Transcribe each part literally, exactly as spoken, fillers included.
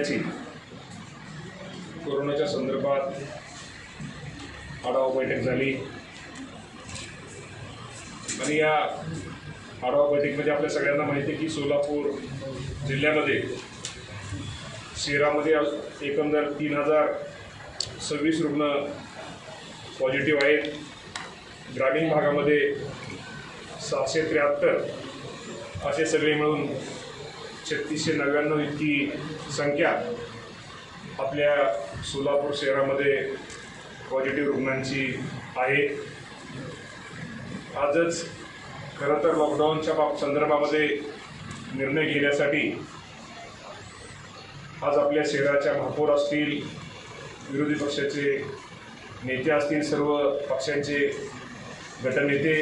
जिल्ह्याची कोरोनाच्या संदर्भात आढावा बैठक झाली आणि या आढावा बैठकीमध्ये आपल्या सगळ्यांना माहिती आहे की सोलापूर जिल्ह्यामध्ये शहरामध्ये एकंदर तीन हजार सव्वीस रुग्ण पॉझिटिव्ह आहेत। ग्रामीण भागामध्ये सहाशे त्र्याहत्तर असे सगळे मिळून छत्तीसशे नव्याण्णव इतकी संख्या आपल्या सोलापूर शहरामध्ये पॉझिटिव्ह रुग्णांची आहे। आजच खरं तर लॉकडाऊनच्या बाब संदर्भामध्ये निर्णय घेण्यासाठी आज आपल्या शहराच्या महापौर असतील, विरोधी पक्षाचे नेते असतील, सर्व पक्षांचे गटनेते,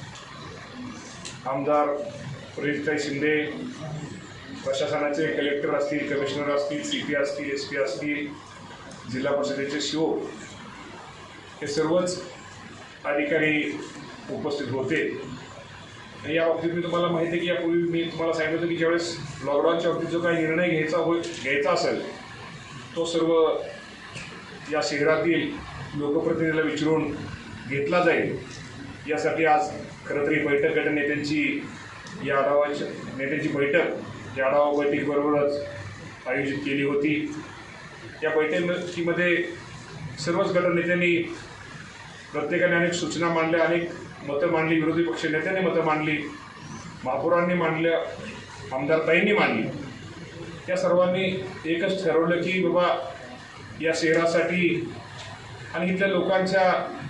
आमदार प्रणितताई शिंदे, प्रशासनाचे कलेक्टर असतील, कमिशनर असतील, सी पी असतील, एस पी असतील, जिल्हा परिषदेचे शिओ, हे सर्वच अधिकारी उपस्थित होते। या बाबतीत मी तुम्हाला माहिती आहे की यापूर्वी मी तुम्हाला सांगितलं होतं की ज्यावेळेस लॉकडाऊनच्या बाबतीत जो काही निर्णय घ्यायचा हो घ्यायचा असेल तो सर्व या शहरातील लोकप्रतिनिधीला विचारून घेतला जाईल। यासाठी आज खरं तरी बैठक गटनेत्यांची या आढावाच्या नेत्यांची बैठक या आढावा बैठकीबरोबरच आयोजित केली होती। या बैठकीमध्ये सर्वच गटनेत्यांनी प्रत्येकाने अनेक सूचना मांडल्या, अनेक मतं मांडली, विरोधी पक्ष नेत्यांनी मतं मांडली, महापौरांनी मांडल्या, आमदारताईंनी मांडली। त्या सर्वांनी एकच ठरवलं की बाबा या शहरासाठी आणि इथल्या लोकांच्या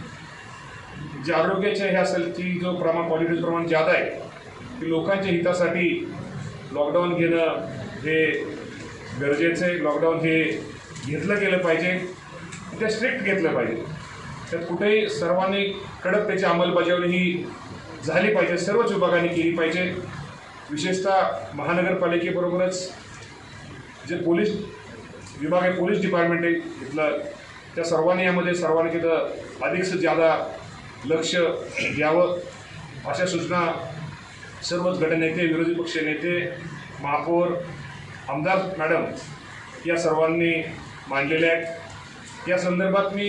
जे आरोग्याचे हे असेल की जो प्रमाण पॉझिटिव्ह प्रमाण जादा आहे की लोकांच्या हितासाठी लॉकडाऊन घेणं हे गरजेचं आहे। लॉकडाऊन हे घेतलं गेलं पाहिजे, ते स्ट्रिक्ट घेतलं पाहिजे, त्यात कुठेही सर्वांनी कडक त्याची अंमलबजावणी ही झाली पाहिजे, सर्वच विभागांनी केली पाहिजे। विशेषतः महानगरपालिकेबरोबरच जे पोलीस विभाग आहे, पोलीस डिपार्टमेंट आहे इथलं, त्या सर्वांनी यामध्ये सर्वांनी तिथं अधिक ज्यादा लक्ष द्यावं अशा सूचना सर्वच गटनेते, विरोधी पक्ष नेते, महापौर, आमदार मॅडम या सर्वांनी मांडलेल्या आहेत। या संदर्भात मी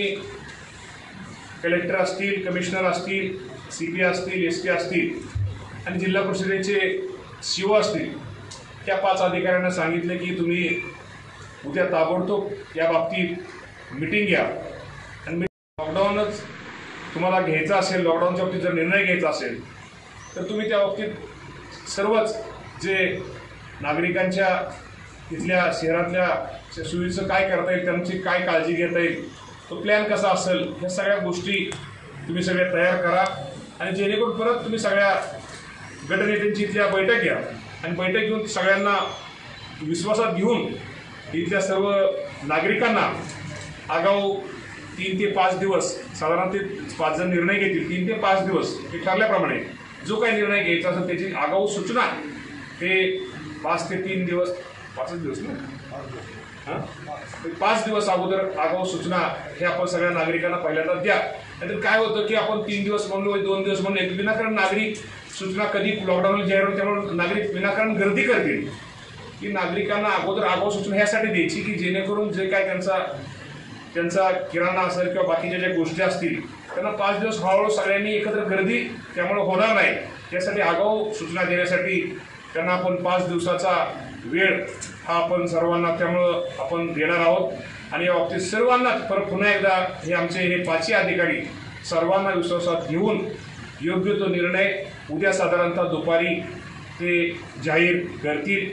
कलेक्टर असतील, कमिशनर असतील, सी पी असतील, एस पी असतील आणि जिल्हा परिषदेचे सी ओ असतील त्या पाच अधिकाऱ्यांना सांगितले की तुम्ही उद्या ताबडतोब या बाबतीत मीटिंग घ्या आणि लॉकडाऊनच तुम्हाला घ्यायचा असेल, लॉकडाऊनच्या बाबतीत जर निर्णय घ्यायचा असेल तर तुम्ही त्या बाबतीत सर्वच जे नागरिकांच्या तिथल्या शहरातल्या सुविधेचं काय करता येईल, त्यांची काय काळजी घेता येईल, तो प्लॅन कसा असेल, ह्या सगळ्या गोष्टी तुम्ही सगळ्या तयार करा आणि जेणेकरून परत तुम्ही सगळ्या गटनेत्यांची इथल्या बैठक घ्या आणि बैठक घेऊन सगळ्यांना विश्वासात घेऊन इथल्या सर्व नागरिकांना आगाऊ तीन ते पाच दिवस साधारण ते पाच जण निर्णय घेतील, तीन ते पाच दिवस हे ठरल्याप्रमाणे जो काही निर्णय घ्यायचा असेल त्याची आगाऊ सूचना ते पाच ते तीन दिवस पाचच दिवस ना हां पाच दिवस अगोदर आगाऊ सूचना हे आपण सगळ्या नागरिकांना पहिल्यांदा द्या। नाहीतर काय होतं की आपण तीन दिवस म्हणलो, दोन दिवस म्हणलो, एक विनाकारण नागरिक सूचना कधी लॉकडाऊनला जाहीर होईल त्यामुळे नागरिक विनाकारण गर्दी करतील की नागरिकांना अगोदर आगाऊ सूचना ह्यासाठी द्यायची की जेणेकरून जे काय त्यांचा त्यांचा किराणा असेल किंवा बाकीच्या ज्या गोष्टी असतील त्यांना पाच दिवस हळूहळू सगळ्यांनी एकत्र गर्दी त्यामुळे होणार नाही, यासाठी आगाऊ सूचना देण्यासाठी त्यांना आपण पाच दिवसाचा वेळ हा आपण सर्वांना त्यामुळं आपण देणार आहोत। आणि या बाबतीत सर्वांना परत पुन्हा एकदा हे आमचे हे पाचही अधिकारी सर्वांना विश्वासात घेऊन योग्य तो निर्णय उद्या साधारणतः दुपारी ते जाहीर करतील।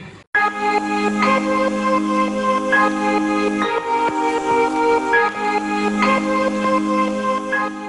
Thank you.